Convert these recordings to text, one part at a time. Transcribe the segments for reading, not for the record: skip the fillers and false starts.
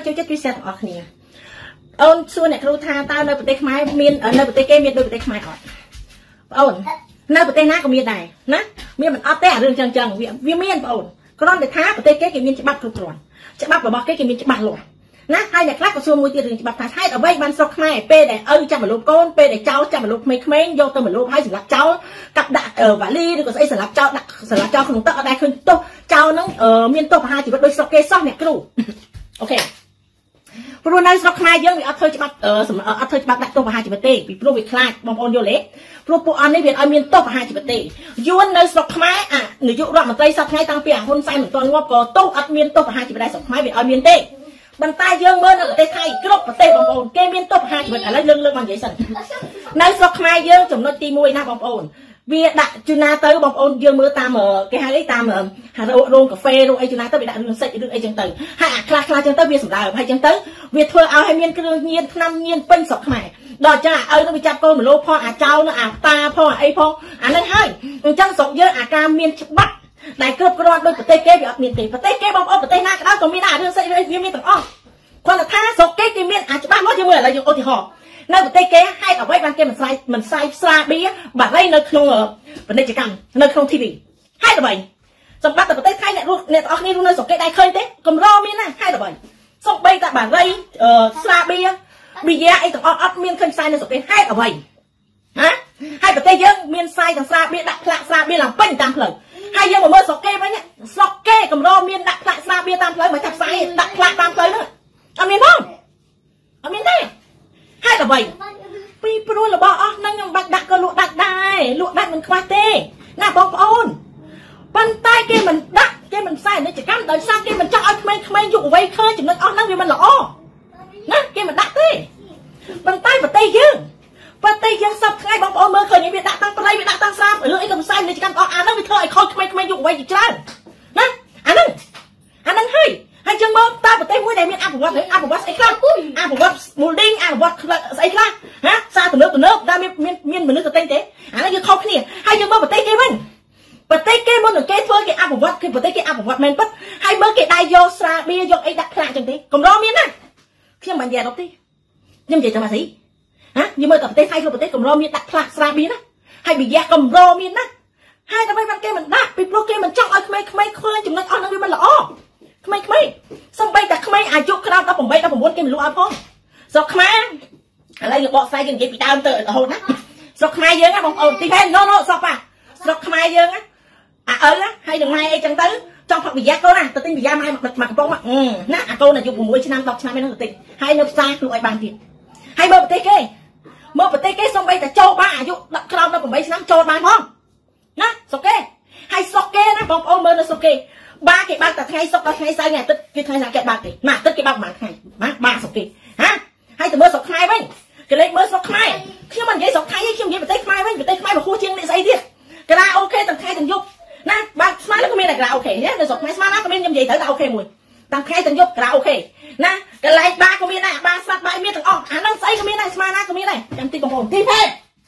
ជួយចិត្តជួយshareទាំងអស់គ្នាអូនសួរអ្នកគ្រូថាតើនៅប្រទេសខ្មែរមាននៅប្រទេសគេមានដូចប្រទេសខ្មែរអត់បងអូននៅប្រទេសណាក៏មានដែរណាមានមិនអត់ទេអារឿងចឹងវាមានបងអូនគ្រាន់តែថាប្រទេសគេមានច្បាប់គ្រប់គ្រាន់ច្បាប់របស់គេមានច្បាស់លាស់ណាហើយអ្នកខ្លះក៏សួរមួយទៀតរឿងច្បាប់ថាហេតុអ្វីបានស្រុកខ្មែរពេលដែលឪចាំមកលោកកូនពេលដែលចៅចាំមកលោកក្មេងៗយកទៅមកលោកហើយសម្រាប់ចោលកាប់ដាក់វ៉ាលីឬក៏ស្អីសម្រាប់ចោលដាក់សម្រាប់ចោលក្នុងទឹកអត់ដែលឃើញទោសចោលហ្នឹងមានទោសប្រហារជីវិតដូចស្រុកគេសោះអ្នកគ្រូអូខេព្រោះនៅស្រុកខ្មែរយើងវាអត់ធ្វើច្បាប់អត់ធ្វើច្បាប់ដាក់ទោសប្រហារជីវិតទេពីព្រោះវាខ្លាចបងប្អូនយល់ទេព្រោះពួកអននេះវាឲ្យមានទោសប្រហារជីវិតទេយួននៅស្រុកខ្មែរនាយករដ្ឋមន្ត្រីសប្តាហ៍ថ្ងៃតាំងពីហ៊ុនសែនមិនទាន់ងាប់ក៏ទោសអត់មានទោសប្រហារជីវិតដែរស្រុកខ្មែរវាឲ្យមានទេប៉ុន្តែយើងមើលនៅប្រទេសថៃគ្រប់ប្រទេសបងប្អូនគេមានទោសប្រហារជីវិតឥឡូវលើកមកនិយាយសិននៅស្រុកខ្មែរយើងចំណុចទី1ណាបងប្អូនវាដាក់ជូណាទៅបងប្អូនយើងមើលតាមគេហៅអីតាមរោងកាហ្វេរោងអីជូណាទៅវាដាក់រឿងសិចរឿងអីចឹងទៅហើយអាខ្លះចឹងទៅវាសម្ដៅហើយចឹងទៅវាធ្វើឲ្យមានគ្រឿងញៀនថ្នាំញៀនពេញស្រុកខ្មែរដល់ចឹងឲ្យទៅវាចាប់កូនមលោផងអាចៅនឹងអាតាផងអីផងអានេះហើយអញ្ចឹងស្រុកយើងអាការមានច្បាប់ដែលគ្រប់គ្រាន់ដោយប្រទេសគេវាអត់មានទេប្រទេសគេបងប្អូនប្រទេសណាក៏ដោយក៏មានអារឿងសិចវាមានទាំងអស់គាត់ថាស្រុកគេមានអាច្បាស់មកយើងមើលឥឡូវយើងឧទាហរណ៍នៅប្រទេសគេហេតុអ្វីបានគេមិនផ្សាយស្រាបៀរបារីនៅក្នុងពាណិជ្ជកម្មនៅក្នុង TV ហេតុអ្វីសម្បត្តិតែប្រទេសថៃអ្នកទាំងអស់គ្នារស់នៅស្រុកគេដែរឃើញទេកម្រមានណាហេតុអ្វីសូម្បីតែបារីស្រាបៀរប៊ីយ៉ាអីទាំងអស់អត់មានឃើញផ្សាយនៅស្រុកគេហេតុអ្វីហ៎ហើយប្រទេសយើងមានផ្សាយទាំងស្រាបៀរដាក់ផ្លាកស្រាបៀរឡើងពេញតាមផ្លូវហើយយើងមកមើលស្រុកគេវិញស្រុកគេកម្រមានដាក់ផ្លាកស្រាបៀរតាមផ្លូវមកចាប់ផ្សាយដាក់ផ្លាកតាមផ្លូវហ្នឹងអត់មានផងអត់មានទេហេតុអ្វីពីព្រោះរបស់អស់ហ្នឹងខ្ញុំបាច់ដាក់ក៏លក់ដាច់ដែរលក់ដាច់មិនខ្វះទេណាបងប្អូនប៉ុន្តែគេមិនដាក់គេមិនផ្សាយពាណិជ្ជកម្មដោយសារគេមិនចង់ឲ្យក្មេងៗយុវវ័យឃើញចំណុចអស់ហ្នឹងវាមិនល្អណាគេមិនដាក់ទេប៉ុន្តែប្រទេសយើងសពថ្ងៃបងប្អូនមើលឃើញវាដាក់តាំងប្រៃវាដាក់តាំងស្រាបរឿងអីក៏ផ្សាយពាណិជ្ជកម្មអស់អាហ្នឹងវាធ្វើឲ្យខូចក្មេងៗយុវវ័យជាច្រើនណាអាហ្នឹងហើយយើងមើលតើប្រទេសមួយដែលមានអភិវឌ្ឍស្អីខ្លះអភិវឌ្ឍ molding អភិវឌ្ឍស្អីខ្លះណាសារទំនើបដែលមានមនុស្សទៅទេអានេះយើងខុសគ្នាហើយយើងមើលប្រទេសគេវិញប្រទេសគេមុននឹងគេធ្វើគេអភិវឌ្ឍគឺប្រទេសគេអភិវឌ្ឍមែនពិតហើយមើលគេដែរយកស្រាបៀរយកអីដាក់ផ្លាកចឹងទេកម្រមានណាខ្ញុំមិននិយាយអត់ទេខ្ញុំនិយាយតាមអាស៊ីយើងមើលតែប្រទេសថៃគ្រប់ប្រទេសកម្រមានដាក់ផ្លាកស្រាបៀរណាហើយប៊ីយ៉ាកម្រមានណាហើយដើម្បីបានគេមិនដាក់ពីព្រោះគេមិនចង់ឲ្យក្មេងៗឃើញចំណុចអស់ហ្នឹងវាមិនល្អក្មេងៗសំបីតែក្មេងអាយុក្រោម18 19គេមិនលក់ឲ្យផងស្រុកខ្មែរឥឡូវយើងបកស្រាយយើងនិយាយពីដើមទៅរហូតណាស្រុកខ្មែរយើងណាបងប្អូនទីហេណូស្រុកខ្មែរយើងណាអាឪហើយនឹងម៉ែអីចឹងទៅចង់ផឹកប៊ីយ៉ាកូនណាទៅទិញប៊ីយ៉ាម៉ែមកកំប៉ុងណាអាកូនអាយុ6ឆ្នាំ10ឆ្នាំហ្នឹងទៅទិញហើយនៅផ្សារលក់ឲ្យបានទៀតហើយមើលប្រទេសគេសំបីតែចូលបានអាយុក្រោម18ឆ្នាំចូលបានផងណាស្រុកគេហើយស្រុកគេណាបងប្អូនមើលនៅស្រុកគេបាគេបើកតែថ្ងៃសុក្រដល់ថ្ងៃសៅរ៍ថ្ងៃអាទិត្យគេថ្ងៃស្អែកគេបើកទេមួយអាទិត្យគេបើកប្រហែលថ្ងៃបាស្រុកគេហើយទៅមើលស្រុកខ្មែរវិញគេលេខមើលស្រុកខ្មែរខ្ញុំមិននិយាយស្រុកថៃទេខ្ញុំនិយាយប្រទេសខ្មែរវិញប្រទេសខ្មែរបរោះជាងនេះស្អីទៀតកាឡាអូខេទាំងថ្ងៃទាំងយប់ណាបើស្មានក៏មានតែកាឡាអូខេណានៅស្រុកខ្មែរស្មានណាក៏មានខ្ញុំនិយាយទៅតែអូខេមួយទាំងថ្ងៃទាំងយប់កាឡាអូខេណាកន្លែងបាក៏មានដែរបាស្រាប់បាយមានទាំងអស់អាហ្នឹងស្អីក៏មានដែរស្មានណាក៏មានដែរចាំទីបងប្អូនទីពេ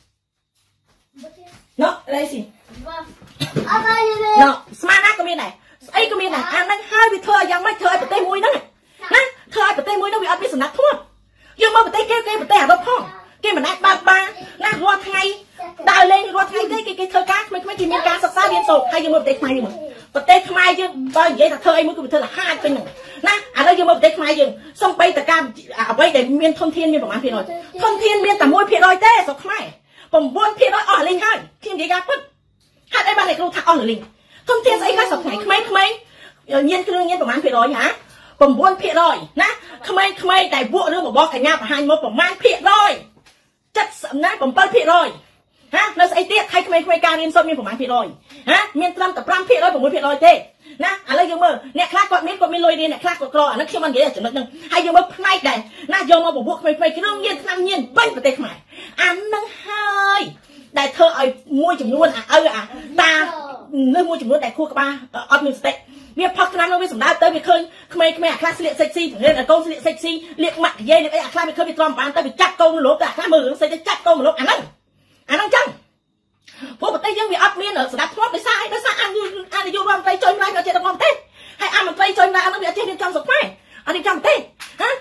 ណូរ៉េស៊ីណូស្មានណាក៏មានដែរស្អីក៏មានដែរអាហ្នឹងហើយវាធ្វើឲ្យយ៉ាងម៉េចធ្វើឲ្យប្រទេសមួយហ្នឹងណាធ្វើឲ្យប្រទេសមួយហ្នឹងវាអត់មានសំណាក់ធម៌យើងមកប្រទេសគេប្រទេសអារ៉ុបផងគេមិនអាចបើកបានណារាល់ថ្ងៃដើរលេងរាល់ថ្ងៃទេគេធ្វើការក្មេងៗគេមានការសិក្សារៀនសូត្រហើយយើងមកប្រទេសខ្មែរយើងប្រទេសខ្មែរយើងបើនិយាយថាធ្វើអីមួយគឺវាធ្វើលហាចពេញហ្នឹងណាឥឡូវយើងមកប្រទេសខ្មែរយើងសំបីតការអ្វីដែលមានធនធានមានប្រមាណភាគរយធនធានមានតែ 1% ទេស្រុកខ្មែរ 9% អស់លីងហើយខ្ញុំនិយាយការពិតហេតុអីបានអ្នកគ្រូថាអស់លីងធនធានស្អីខ្លះស្រុកខ្មែរក្មេងញៀនគ្រឿងញៀនប្រមាណភាគរយហ៎ 9% ណាក្មេងតែពួករឿងរបស់កញ្ញាបង្ហាញមកប្រមាណភាគរយ70ណា 7% នៅស្អីទៀតហើយក្មេងការរៀនសូត្រមានប្រមាណភាគរយមានត្រឹមតែ 5% 6% ទេណាឥឡូវយើងមើលអ្នកខ្លះគាត់មានលុយរៀនអ្នកខ្លះគាត់ក្រអានេះខ្ញុំមិននិយាយចំណុចហ្នឹងហើយយើងមើលផ្នែកដែរណាយកមកពពួកក្មេងគ្រឿងញៀនថ្នាំញៀនពេញប្រទេសខ្មែរអាហ្នឹងហើយដែលធ្វើឲ្យមួយចំនួនអាតានៅមួយចំនួនដែលខួរក្បាលអត់មានសតិវាផឹកថ្នាំនោះវាសម្ដៅទៅវាឃើញក្មេងអាខ្លះស្លៀកសិចស៊ីរៀនឲ្យកូនស្លៀកសិចស៊ីលៀកម៉ាក់និយាយលៀកអីអាខ្លះវាឃើញវាទ្រាំបានទៅវាចាប់កូនលោកតែអាខ្លះមើលរឿងស្អីទៅចាប់កូនលោកអាហ្នឹងចឹងព្រោះប្រទេសយើងវាអត់មានស្ដាប់ធ្នាប់ដោយសារអានយោបាយរដ្ឋមន្ត្រីចុយម្លាយក៏ចេះតែមកទេហើយអមន្ត្រីចុយម្លាយអាហ្នឹងវាអត់ចេះរៀបចំស្រុកខ្មែរអត់រៀបចំទេ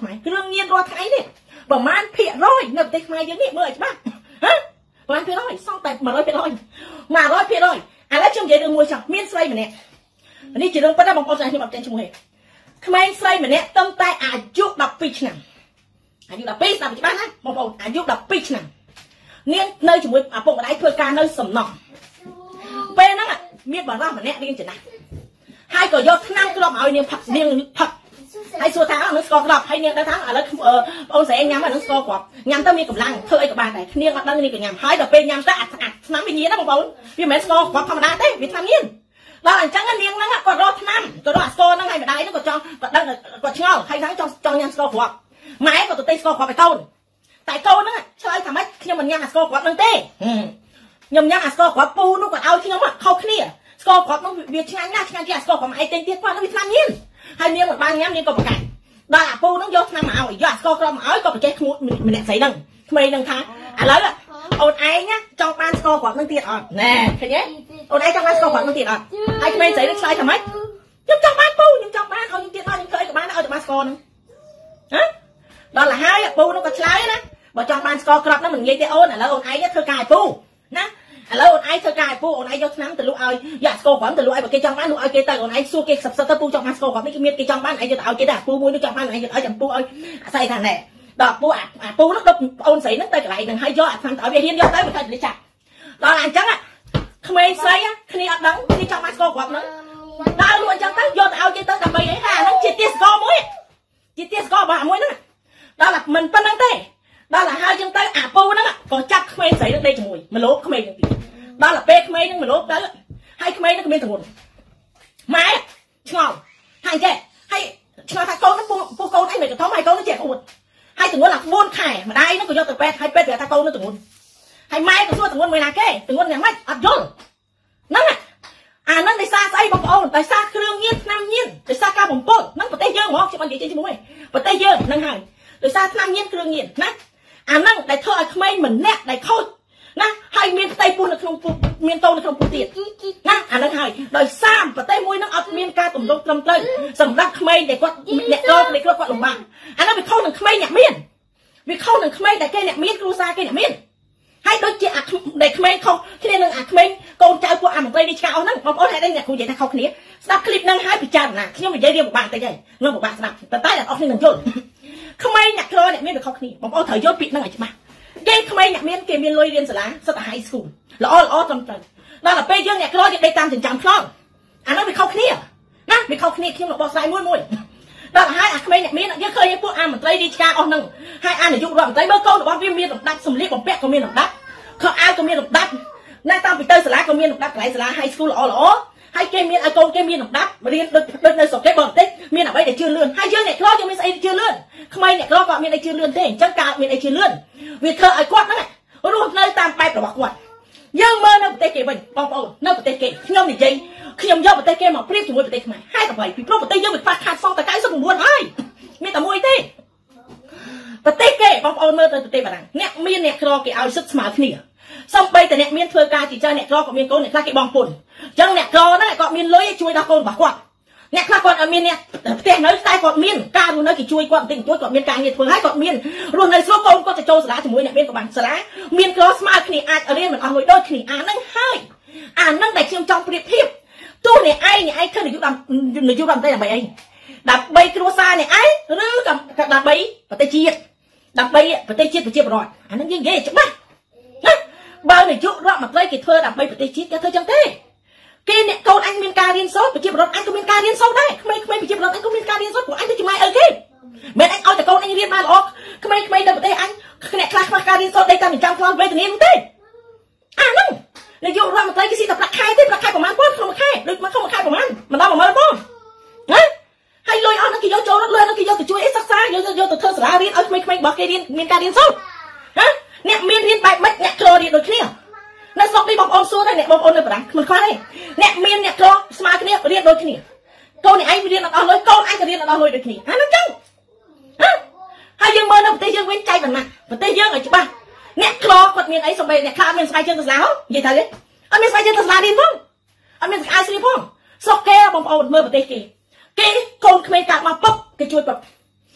ខ្មែរគ្រឿងញៀនរាល់ថ្ងៃនេះប្រហែលភាគរយនៅប្រទេសខ្មែរយើងនេះមើលឲ្យច្បាស់ហ៎ប្រហែលភាគរយសល់តែ100%ឥឡូវខ្ញុំនិយាយរឿងមួយចោះមានស្រីម្នាក់នេះជារឿងប៉ុន្តែបងប្អូនខ្ញុំអត់ចេះឈ្មោះទេក្មេងស្រីម្នាក់ត្រឹមតែអាយុ12ឆ្នាំអាយុ12ស្ដាប់ច្បាស់ណាបងប្អូនអាយុ12ឆ្នាំនាងនៅជាមួយឪពុកម្ដាយធ្វើការនៅសំណង់ពេលហ្នឹងមានបារម្ភម្នាក់រៀងចំណាស់ហើយក៏យកថ្នាំគ្រាប់ឲ្យនាងផឹកហើយសួរថានឹងស្ករគ្រាប់ហើយនាងដឹងថាឥឡូវបងអូនស្រីញ៉ាំអានឹងស្ករគ្រាប់ញ៉ាំទៅមានកម្លាំងធ្វើអីក៏បានដែរនាងអត់ដឹងនាងក៏ញ៉ាំហើយដល់ពេលញ៉ាំទៅអាថ្នាំវាញៀនណាបងប្អូនវាមិនមែនស្ករគ្រាប់ធម្មតាទេវាថ្នាំញៀនដល់អញ្ចឹងនាងហ្នឹងក៏រកថ្នាំក៏រកអាស្ករហ្នឹងឲ្យម្ដាយហ្នឹងក៏ចង់ក៏ដឹងក៏ឆ្ងល់ហើយហ្នឹងចង់ញ៉ាំស្ករគ្រាប់ម៉ែក៏ទៅទិញស្ករគ្រាប់ឲ្យកូនតែកូនហ្នឹងឆ្លើយថាម៉េចខ្ញុំមិនញ៉ាំអាស្ករគ្រាប់ហ្នឹងទេខ្ញុំញ៉ាំអាស្ករគ្រាប់ពូនោះគាត់ឲ្យខ្ញុំខុសគ្នាស្ករគ្រាប់ហ្នឹងវាឆ្ងាញ់ណាស់ឆ្ងាញ់ជាងអាស្ករគ្រាប់ឯងទិញទៀតគាត់ហ្នឹងវាថ្នាំញៀនហើយនាងមិនបានញ៉ាំនាងក៏ប្រកាសដល់អាពូហ្នឹងយកថ្នាំមកឲ្យយកអាស្ករគ្រាប់មកឲ្យក៏ប្រជេះក្មួយម្នាក់ស្រីហ្នឹងក្មេងហ្នឹងថាឥឡូវអូនឯងចង់បានស្ករគ្រាប់ហ្នឹងទៀតអត់ណែឃើញទេអូនឯងចង់បានស្ករគ្រាប់ហ្នឹងទៀតអត់ហើយក្មេងស្រីហ្នឹងឆ្លើយថាម៉េចខ្ញុំចង់បានពូខ្ញុំចង់បានឲ្យខ្ញុំទៀតមកខ្ញុំធ្វើអីក៏បានឲ្យតែបានស្ករហ្នឹងហ៎ដល់ទៅហើយពូនោះក៏ឆ្លើយណាបើចង់បានស្ករគ្រាប់ហ្នឹងមិនងាយទេអូនឥឡូវអូនឯងធ្វើការឲ្យពូណាឥឡូវអូនឯងធ្វើការឲ្យពូអូនឯងយកឆ្នាំទៅលក់ឲ្យយកស្ករគ្រាប់ទៅលក់ឲ្យបើគេចង់បានលក់ឲ្យគេទៅអូនឯងសួរគេសឹកទៅពូចង់បានស្ករគ្រាប់នេះគេមានគេចង់បានឯងយកទៅឲ្យគេដែរពូមួយនោះចង់បានឯងយកឲ្យចាំពូឲ្យអាស្រ័យថាណែដល់ពូអាពូនោះដឹកអូនស្រីហ្នឹងទៅកន្លែងហ្នឹងហើយយកអាឆ្នាំទៅឲ្យវារៀនយកទៅមិនថាលិះចាក់ដល់អញ្ចឹងក្មេងស្រីគ្នាអត់ដឹងគ្នាចង់បានស្ករគ្រាប់ហ្នឹងដើរលក់អញ្ចឹងទៅយកទៅឲ្យគេទៅដើម្បីអីថាអាហ្នឹងជាទាសស្ករមួយជាទាសស្កររបស់មួយហ្នឹងដល់មិនប៉ុណ្្នឹងទេដល់ទៅហើយអញ្ចឹងទៅអាពូហ្នឹងក៏ចាប់ក្មេងស្រីហ្នឹងដេកជាមួយម្លោកក្មេងហ្នឹងទៀតដល់ទៅពេលក្មេងហ្នឹងម្លោកទៅហើយក្មេងហ្នឹងក៏មានទង្វើម៉ែឆ្ងល់ហើយចេះហើយឆ្ងល់ថាកូនហ្នឹងពូកូនអីមិនក៏ធំហើយកូនហ្នឹងចេះអួតហើយទង្វើឡើង4ខែម្ដាយហ្នឹងក៏យកទៅពេទ្យហើយពេទ្យវាថាកូនហ្នឹងទង្វើហើយម៉ែក៏សួរទង្វើមួយណាគេទង្វើយ៉ាងម៉េចអត់យល់ហ្នឹងអាហ្នឹងដោយសារស្អីបងប្អូនដោយសារគ្រឿងញៀនថ្នាំញៀនដោយសារការបំពុលហ្នឹងប្រទេសយើងហ្មងខ្ញុំអត់និយាយជាមួយប្រទេសយើងហ្នឹងហើយដោយសារថ្នាំញៀនគ្រឿងញៀនណាអាហ្នឹងដែលធ្វើឲ្យក្មេងម្នាក់ដែលខូចណាហើយមានផ្ទៃពោះនៅក្នុងពោះមានកូននៅក្នុងពោះទៀតណាអាហ្នឹងហើយដោយសារប្រទេសមួយហ្នឹងអត់មានការទម្រង់ត្រឹមត្រូវសម្រាប់ក្មេងដែលគាត់អ្នករកដែលគាត់លំបាកអាហ្នឹងវាខុសនឹងក្មេងអ្នកមានវាខុសនឹងក្មេងដែលគេអ្នកមានគ្រួសារគេអ្នកមានហើយដូចជាអាដែលក្មេងខុសគ្នានឹងអាក្មេងកូនចៅពួកអាមន្ត្រីនេះឆ្កាអស់ហ្នឹងបងប្អូនហេតុអីអ្នកគ្រូនិយាយថាខុសគ្នាស្ដាប់ឃ្លីបហ្នឹងហើយពិចារណាខ្ញុំនិយាយរៀងពិបាកតិចហើយនឹងពិបាកស្ដាប់តែអ្នកអស់គ្នានឹងយល់ក្មេងអ្នកក្រអ្នកមានវាខុសគ្នាបងប្អូនត្រូវយល់ពាក្យហ្នឹងឲ្យច្បាស់គេក្មេងអ្នកមានគេមានលុយរៀនសាលាសិតតែ high school ល្អត្រឹមត្រូវដល់ទៅពេលយើងអ្នកក្រយើងដេកតាមចិញ្ចើមខ្លងអានោះវាខុសគ្នាណាវាខុសគ្នាខ្ញុំបោះស្រាយមួយដល់ហើយអាក្មេងអ្នកមានយើងឃើញពួកអាមន្ត្រីរាជការអស់ហ្នឹងហើយអានាយករដ្ឋមន្ត្រីមើលកូនរបស់វាមានលំដាប់សម្លៀកបំពាក់ក៏មានលំដាប់ខោអាវក៏មានលំដាប់ណាតាមពីទៅសាលាក៏មានលំដាប់កន្លែងសាលា high school ល្អហើយគេមានឲ្យកូនគេមានលំដាប់រៀនដូចនៅស្រុកគេបរទេសមានអ្វីដែលជឿនលឿនហើយយើងអ្នកក្រយើងមានស្អីជឿនលឿនក្មេងអ្នកក្រក៏មានអីជឿនលឿនទេអញ្ចឹងកើតមានអីជឿនលឿនវាធ្វើឲ្យគាត់ហ្នឹងរស់នៅតាមបែបរបស់គាត់យើងមើលនៅប្រទេសគេវិញបងប្អូននៅប្រទេសគេខ្ញុំនិយាយខ្ញុំយកប្រទេសគេមកប្រៀបជាមួយប្រទេសខ្មែរហេតុអ្វីពីព្រោះប្រទេសយើងវាខ្វះខាតសងតែ99ហើយមានតែមួយទេប្រទេសគេបងប្អូនមើលទៅប្រទេសបារាំងអ្នកមានអ្នកក្រគេឲ្យសិទ្ធិស្មើគ្នាសំបីតែអ្នកមានធ្វើការជាច្រើនអ្នកក្រក៏មានកូនអ្នកខ្លះគេបងពុនអញ្ចឹងអ្នកក្រហ្នឹងគាត់មានលុយជួយដល់កូនរបស់គាត់អ្នកខ្លះគាត់អត់មានអ្នកផ្ទះនៅតែគាត់មានការរស់នៅគេជួយគាត់បន្តិចបន្តួចគាត់មានការងារធ្វើហើយគាត់មានរស់នៅស្រួលកូនគាត់ទៅចូលសាលាជាមួយអ្នកមានក៏បានសាលាមានក្រស្មើគ្នាអាចរៀនមិនអស់លុយដូចគ្នាអាហ្នឹងហើយអាហ្នឹងដែលខ្ញុំចង់ប្រៀបធៀបទោះអ្នកឯងឃើញនយោបាយដើម្បីអីដើម្បីគ្រួសារអ្នកឯងឬក៏ដើម្បីប្រទេសជាតិដើម្បីប្រទេសជាតិប្រជាពលរដ្ឋអាហ្នឹងយើងនិយាយច្បាស់ណាបើនយោបាយរដ្ឋមន្ត្រីគេធ្វើដើម្បីប្រទេសជាតិគេធ្វើចឹងទេគេអ្នកកូនអញមានការរៀនសូត្រប្រជាពលរដ្ឋអញក៏មានការរៀនសូត្រដែរក្មេងៗប្រជាពលរដ្ឋអញក៏មានការរៀនសូត្រព្រោះអញទៅចំណាយអីគេមិនអញឲ្យតែកូនអញរៀនបានល្អក្មេងៗនៅប្រទេសអញអ្នកខ្លះខ្វះការរៀនសូត្រដេកតាមចិញ្ចើមខ្លងវេទនានោះទេអាហ្នឹងនយោបាយរដ្ឋមន្ត្រីគេស៊ីតែប្រាក់ខែទេប្រាក់ខែប្រហែលប៉ុណ្ណឹងក្នុងមួយខែដូចមកក្នុងមួយខែប្រហែលមិនដល់10000ប៉ុណ្ណឹងណាហើយលុយអស់ហ្នឹងគេយកចូលរត់លុយហ្នឹងគេយកទៅជួយអីសិក្សាយកទៅធ្វើសាលារៀនឲ្យក្មេងៗរបស់គេរៀនមានការរៀនសូត្រណាអ្នកមានរៀនបែបម៉េចអ្នកក្ររៀនដូចគ្នានៅស្រុកនេះបងប្អូនសួរតែអ្នកបងប្អូននៅបារាំងមិនខ្វះទេអ្នកមានអ្នកក្រស្មើគ្នារៀនដូចគ្នាកូនឯងរៀនអត់អស់លុយកូនអញក៏រៀនអត់អស់លុយដូចគ្នាអាហ្នឹងចឹងហើយយើងមើលនៅប្រទេសយើងវិញចែកបណ្ណាប្រទេសយើងឲ្យច្បាស់អ្នកក្រគាត់មានអីសំបីអ្នកខ្លះមានស្បែកជើងទៅសាលានិយាយថាទេអត់មានស្បែកជើងទៅសាលារៀនផងអត់មានស្អាតស្រីផងស្រុកគេបងប្អូនមើលប្រទេសគេកូនក្មេងកើតមកពុបគេជួយពុបមួយខែគេ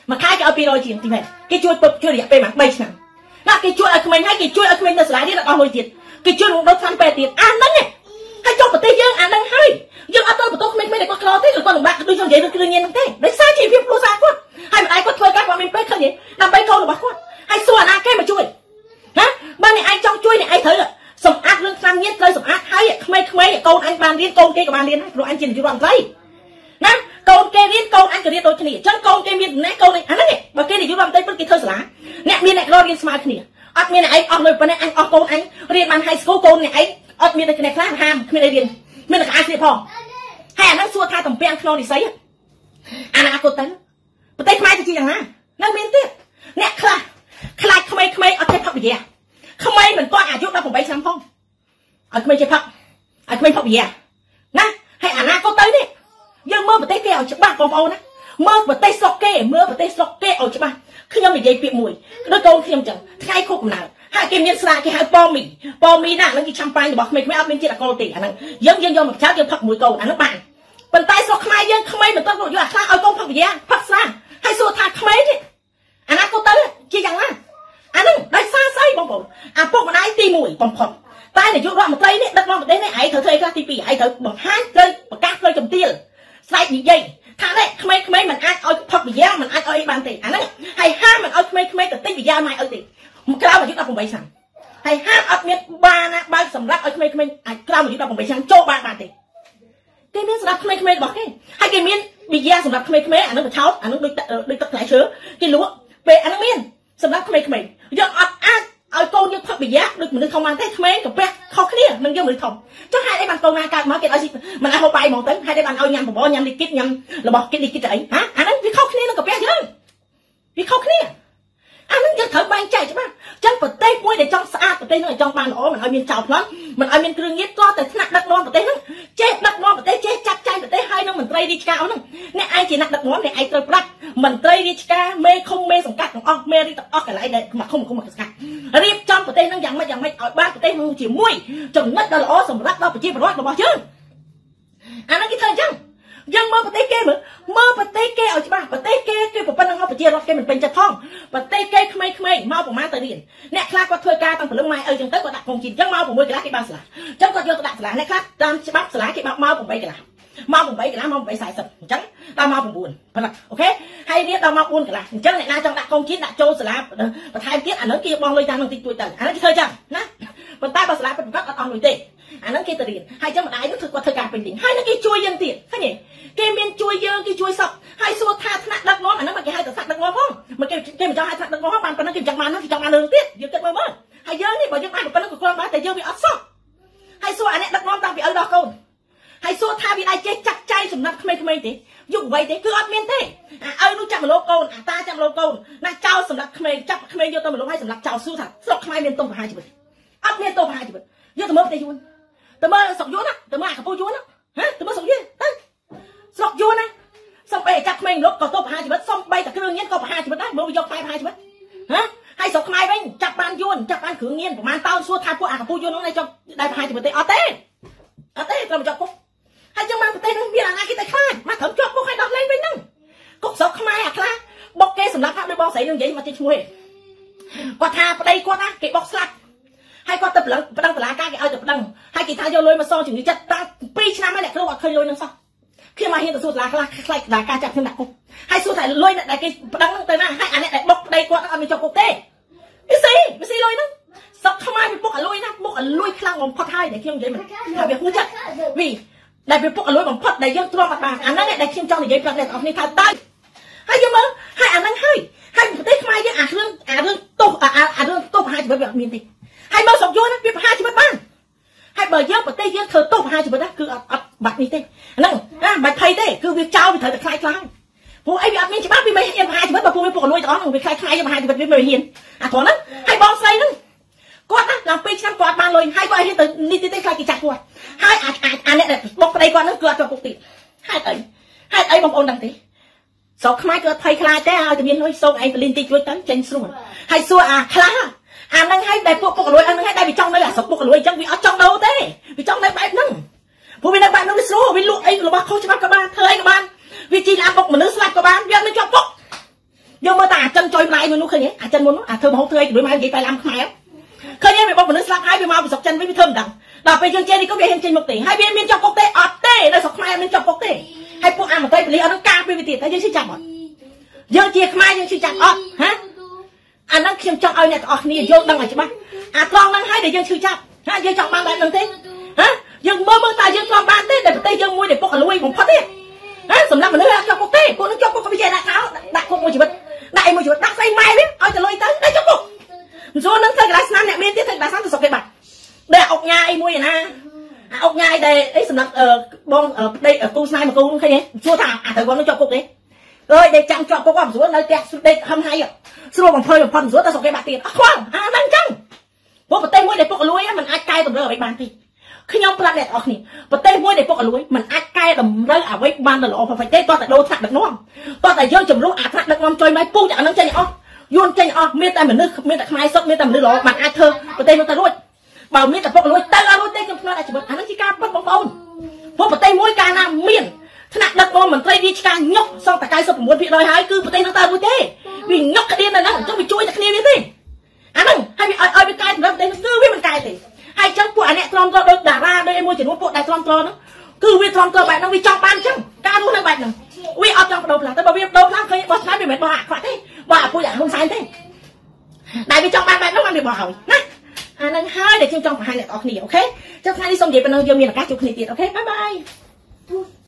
ឲ្យ200ជាងទីមែនគេជួយពឹបជួយរយៈពេល3ឆ្នាំណាគេជួយឲ្យក្មេងហើយគេជួយឲ្យក្មេងនៅសាលារៀនអត់អស់លុយទៀតគេជួយរំដោះថ្នាំពេទ្យទៀតអាហ្នឹងហើយចុះប្រទេសយើងអាហ្នឹងហើយយើងអត់ទៅបន្ទោសក្មេងៗដែលគាត់ខ្លោទេឬគាត់លំបាកដូចខ្ញុំនិយាយរឿងគ្រឿងញៀនហ្នឹងទេដោយសារជីវភាពគ្រួសារគាត់ហើយម្ដាយគាត់ធ្វើការគាត់មានពេលឃើញទេដើម្បីកូនរបស់គាត់ហើយសួរអាណាគេមកជួយណាបើអ្នកឯងចង់ជួយអ្នកឯងត្រូវសម្អាតរឿងថ្នាំញៀនត្រូវសម្អាតហើយក្មេងៗកូនអញបានរៀនកូនគេក៏បានរៀនដែរព្រោះអញជានាយករដ្ឋមន្ត្រីណាកូនគេរៀនកូនអញក៏រៀនដូចគ្នាអញ្ចឹងកូនគេមានណែកូនអាហ្នឹងបើគេនាយករដ្ឋមន្ត្រីពិតគេធ្វើសាលាអ្នកមានអ្នកក្ររៀនស្មើគ្នាអត់មានអ្នកឯងអស់លុយប៉ុណ្ណេះអញអស់កូនអញរៀនបាន high school កូនអ្នកឯងអត់មានតែគ្នាខ្លះហាមគ្មានអីរៀនមានតែក្អាស្នេះផងហើយអាហ្នឹងសួរថាតំពាំងក្នុងនិស័យអនាគតទៅប្រទេសខ្មែរទៅជាយ៉ាងណានៅមានទៀតអ្នកខ្លះខ្លាចក្មេងៗអត់ចេះផឹកប៊ីយ៉ាក្មេងមិនទាន់អាយុ18ឆ្នាំផងឲ្យក្មេងចេះផឹកឲ្យក្មេងផឹកប៊ីយ៉ាណាហើយអនាគតទៅនេះយើងមើលប្រទេសគេឲ្យច្បាស់បងប្អូនណាមើលប្រទេសស្រុកគេមើលប្រទេសស្រុកគេឲ្យច្បាស់ខ្ញុំនិយាយពាក្យមួយដូចកូនខ្ញុំចឹងថ្ងៃខួបកំណើតហើយគេមានស្លាកគេហៅប៉មីណាហ្នឹងគេឆាំប៉ាញរបស់ក្មេងៗអត់មានជាតិអាល់កុលទេអាហ្នឹងយើងយកមកចោលយើងផឹកមួយកូនអាហ្នឹងបានប៉ុន្តែស្រុកខ្មែរយើងក្មេងមិនទាន់យកអាខ្លះឲ្យកូនផឹកប៊ីយ៉ាផឹកស្រាហើយសួរថាក្មេងនេះអនាគតទៅជាយ៉ាងណាអាហ្នឹងដោយសារស្អីបងប្អូនអាពុកម្ដាយទី1បំផុតតែនាយករដ្ឋមន្ត្រីនេះដឹកនាំប្រទេសនេះឯងត្រូវធ្វើអីខ្លះទី2ឯងត្រូវបង្ហាញត្រូវប្រកាសផ្លូវជំទាវស្ដេចនិយាយថានេះក្មេងៗមិនអាចឲ្យផឹកប៊ីយ៉ាមិនអាចឲ្យអីបានទេអាហ្នឹងហើយហាមមិនឲ្យក្មេងៗទៅទិញប៊ីយ៉ាមកឲ្យទេក្រៅអាយុ18ឆ្នាំហើយហាមអត់មានបានណាបើសម្រាប់ឲ្យក្មេងៗអាចក្រៅអាយុ18ឆ្នាំចូលបានទេគេមានសម្រាប់ក្មេងៗរបស់គេហើយគេមានប៊ីយ៉ាសម្រាប់ក្មេងៗអាហ្នឹងបឆោតអាហ្នឹងដូចទឹកផ្លែឈើគេលក់ពេលអាហ្នឹងមានសម្រាប់ក្មេងៗយើងអត់អាចឲ្យកូនយើងផឹកប៊ីយ៉ាដូចមនុស្សធំបានទេក្មេងកាពះខុសគ្នានឹងយើងមនុស្សធំចុះហេតុអីបានកូនណាកើតមកគេឲ្យមិនឲ្យហូបបាយហ្មងទៅហេតុអីបានឲ្យញ៉ាំបបរញ៉ាំលីគីតញ៉ាំរបស់គេលីគីតទៅអីហ៎អាហ្នឹងវាខុសគ្នានឹងកាពះយើងវាខុសគ្នាអាហ្នឹងយើងត្រូវបែងចែកច្បាស់ចឹងប្រទេសមួយដែលចង់ស្អាតប្រទេសហ្នឹងឲ្យចង់បានល្អមិនឲ្យមានចោលប្លន់មិនឲ្យមានគ្រឿងញៀនក៏តែថ្នាក់ដឹកនាំប្រទេសហ្នឹងចេះដឹកនាំប្រទេសចេះចាត់ចែងប្រទេសហើយនឹងមន្ត្រីរាជការហ្នឹងអ្នកឯងជាអ្នកដឹកនាំអ្នកឯងត្រូវប្រាប់មន្ត្រីរាជការមេឃុំមេសង្កាត់ទាំងអស់មេរីទាំងអស់កន្លែងដែលមកឃុំសង្កាត់រៀបចំប្រទេសហ្នឹងយ៉ាងម៉េចឲ្យបានប្រទេសហ្នឹងជាមួយចំណុចដ៏ល្អសម្រាប់ដល់ប្រជាពលរដ្ឋរបស់យើងអាហ្នឹងគេធ្វើអញ្ចឹងយើងមើលប្រទេសគេមើលប្រទេសគេឲ្យច្បាស់ប្រទេសគេគឺប៉ុណ្្នឹងប្រជារដ្ឋគេមិនពេញចិត្តផងប្រទេសគេក្មេងៗមកប្រហែលទៅរៀនអ្នកខ្លះគាត់ធ្វើការតាំងព្រលឹមម៉ែអីចឹងទៅគាត់ដាក់កងជីនចឹងមក6កន្លះគេបានស្លាចឹងគាត់យកទៅដាក់ស្លាអ្នកខ្លះតាមច្បាប់ស្លាគេបោកមក8កន្លះមក8កន្លះមក8:40អញ្ចឹងដល់មក9ប៉ុណ្ណឹងអូខេហើយរៀនដល់មក4កន្លះអញ្ចឹងអ្នកណាចង់ដាក់កងជីនដាក់ចូលសាលាបន្ថែមទៀតអាហ្នឹងគេបងលុយតាមនឹងតិចតួចទៅអាហ្នឹងគេធ្វើចឹងណាប៉ុន្តែបើសាលាពិតប្រាកដអត់អស់លុយទេអាហ្នឹងគេទៅរៀនហើយចឹងម្ដាយនោះគាត់ធ្វើការពេញទីហើយនឹងគេជួយយើងទៀតឃើញទេគេមានជួយយើងគេជួយសពហើយសួរថាថ្នាក់ដឹកនាំអាហ្នឹងមកគេហៅតែថ្នាក់ដឹកនាំផងមកគេមិនចង់ហៅថ្នាក់ដឹកនាំផងបានប៉ុណ្ណឹងគេចង់បាននោះគេចង់បានរឿងទៀតយើងគិតមើលហើយយើងនេះបើយើងបានប៉ុណ្ណឹងក៏គ្រាន់ដែរតែយើងវាអត់សោះហើយសួរអាអ្នកដឹកនាំតាំងពីឪដល់កូនហើយសួរថាវាដៃចេះចាក់ចែងសម្រាប់ក្មេងៗទេយុវវ័យទេគឺអត់មានទេអាឪនោះចាប់មកលោកកូនអាតាចាប់មកលោកកូនណាចោលសម្រាប់ក្មេងចាប់ក្មេងយកទៅមកលោកហើយសម្រាប់ចោលស៊ូថាស្រុកខ្មែរមានទោសប្រហារជីវិតអត់មានទោសប្រហារជីវិតយកទៅមើលប្រទេសយួនទៅមើលស្រុកយួនណាទៅមើលអាកំពូលយួនណាទៅមើលស្រុកយួនទៅស្រុកយួនណាសំបីចាប់ក្មេងលោកក៏ទោសប្រហារជីវិតសំបីតែគ្រឿងញៀនក៏ប្រហារជីវិតដែរមើលយកខ្មែរប្រហារជីវិតហើយស្រុកខ្មែរវិញចាប់បានយួនចាប់បានគ្រឿងញៀនប្រហែលតោនសួរថាពួកអាកំពូលយួននោះឯងចាប់ដែរប្រហារជីវិតទេអត់ទេត្រូវមកចាប់គុកហើយចឹងបានប្រទេសនោះមានអាណាគេតែខ្លាចមកត្រឹមជាប់គុកឲ្យដោះលែងវិញហ្នឹងគុកស្រុកខ្មែរអាខ្លះបុកគេសម្រាប់ថាដោយបងស្រីនឹងនិយាយមកទីឈ្មោះឯងគាត់ថាប្តីគាត់ណាគេបុកស្លាប់ហើយគាត់ទៅប្តឹងតុលាការគេឲ្យទៅប្តឹងហើយគេថាយកលុយមកសងជំងឺចិត្តតា2ឆ្នាំហើយអ្នកគ្រូអត់ឃើញលុយនឹងសោះខ្ញុំមកហ៊ានទៅសួរតុលាការខ្លាចតុលាការចាប់ខ្ញុំដាក់គុកហើយសួរថាលុយដែលគេប្តឹងទៅណាហើយអាអ្នកដែលបុកប្តីគាត់អត់មានជាប់គុកទេវាស៊ីលុយហ្នឹងស្រុកខ្មែរវាពុកឲ្យលុយណាពុកឲ្យលុយខ្លាំងបំផុតហើយដែលខ្ញុំនិយាយមិនថាវាហួចចិត្តវីដែលវាពុកឲ្យលុយបំផុតដែលយើងទ្រាំអត់បានអាហ្នឹងដែលខ្ញុំចង់និយាយប្រាប់អ្នកទាំងអស់គ្នាថាតើហើយយើងមើលហើយអាហ្នឹងហើយប្រទេសខ្មែរយើងអារឿងទោសប្រហារជីវិតវាអត់មានទេហើយមើលស្រុកយួនណាវាប្រហារជីវិតបានហើយបើយើងប្រទេសយើងធ្វើទោសប្រហារជីវិតណាគឺអត់បាត់នេះទេហ្នឹងបាច់ភ័យទេគឺវាចោលវាត្រូវតែខ្លាចព្រោះអីវាអត់មានច្បាប់វាមិនហ៊ានប្រហារជីវិតបើពួកវាពុកឲ្យលុយទាំងអស់ហ្នឹងវាខ្លាចយើងប្រហារជីវិតវាមិនហ៊ានអាគ្រាន់ហ្នឹងហើយបងស្រីហ្នឹងគាត់ណាឡើង2ឆ្នាំគាត់បានលុយហើយគាត់ឲ្យហ៊ានទៅនេះទេខ្លាចគេចាស់គាត់ហើយអាអ្នកដែលបុកប្តីគាត់ហ្នឹងគឺអត់ជាប់គុកទៀតហេតុអីបងប្អូនដឹងទេស្រុកខ្មែរគឺអត់ភ័យខ្លាចទេឲ្យតែមានលុយសូមឯងទៅលីនតិចជួយទៅចេញស្រួលហើយសួរអាខ្លះអាហ្នឹងហើយដែលពុកលុយអាហ្នឹងហើយដែលវាចង់នៅអាស្រុកពុកលុយអញ្ចឹងវាអត់ចង់ដូរទេវាចង់នៅបែបហ្នឹងព្រោះវានៅបែបហ្នឹងវាស្រួលវាលក់អីរបស់ខុសច្បាប់ក៏បានធ្វើអីក៏បានវាជីឡានបុកមនុស្សស្លាប់ក៏បានវាមិនជាប់គុកយកមើលតា chân trôi lại luôn khơi nhé chân muốn thơm hậu tươi đôi mai vậy phải làm khmer khơi nhé mày bóc mình sạc hai bị mau bị sọc chân với thơm đằng đào về chương trên đi có về hình trên 1 tỷ hai bên bên trong quốc tế ọt tê đây sọc khmer bên trong quốc tế hai phụ ăn một tay lý ở nó ca về tiền thấy chưa chặt rồi dương chia khmer dương chia chặt ọt hả anh đang khiêm trọng ai này ọt này vô đang ở chứ bác con đang hai để dương chia chặt ha dương trọng ban lại đừng thế hả dương mơ ta dương con ban thế để tay dương môi để bóc ở lui cũng phát thế hả sầm lắm mà nó cho quốc tế cô nó cho quốc cái gì đại tháo đại quốc môi chỉ bật đại môi chỉ bật đại say mai biết ao trả lời tới đây cho quốc rồi nó thấy cái sàn này bên tiếp thấy đại sàn từ sọc cái bạc đây ốc nhai môi nè ốc nhai đây ấy sầm lắm bong ở đây ở cô sai mà cô thấy nhé chua thảo thời con nó cho quốc đấy rồi để chạm chọn quốc làm xuống nơi tẹt đây hâm hay à xưa bằng phơi bằng phần xuống ta sọc cái bạc tiền khoan đang chăng quốc một tay môi để quốc ở lui á mình ai cay tầm ở bàn thì khi nhau planet ở này và tay môi để quốc ở lui mình ai cay tầm ở với ban là lọ phải tay to tại đâu thắt được nó to tại dương chùm lúc thắt được ngon chơi máy pu chả nó chơi nhỏ yun chơi nhỏ miên tay mình nước miên tại khai sốt miên tay mình nước lọ bạn ai thơ và tay mình ta lui bảo miên tại quốc ở lui tay ở lui tay trong nó lại chỉ một anh nó chỉ ca bắt bóng bóng quốc một tay môi ca nam miên thắt được ngon mình tay đi ca nhóc xong tại cay sốt muốn bị đòi hái cứ một tay nó ta vui thế vì nhóc cái điên này nó trong bị chui tại kia thế anh ơi hay bị ơi bị cay nó tay nó cứ biết mình cay thì hay chẳng của anh tron cho đôi đả ra đây em mua chỉ mua bộ đại tron nó cứ vi tron bạn nó vi trong ban chẳng ca luôn bạn này vi ở trong đầu là tôi bảo biết đâu lắm khi bớt nói bị mệt bỏ quả thế bỏ cô dạng không sai thế đại vì trong ban bạn nó ăn bị bỏ hỏi nè anh hai để trong hai này ok chắc hai đi xong vậy bên nơi dương miền là các chục này tiền ok bye bye